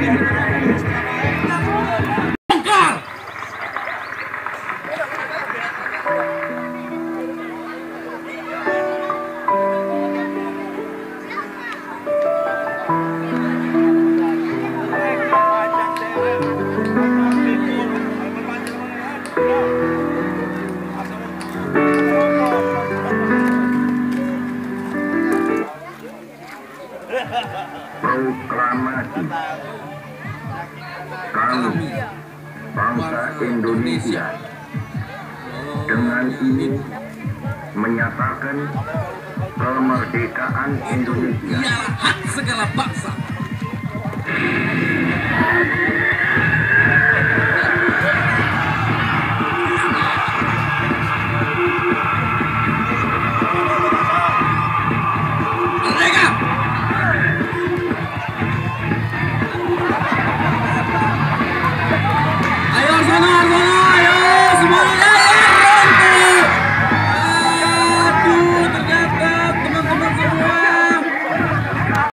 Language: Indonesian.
Proklamasi kami bangsa Indonesia dengan ini menyatakan kemerdekaan Indonesia. Ialah hak segala bangsa.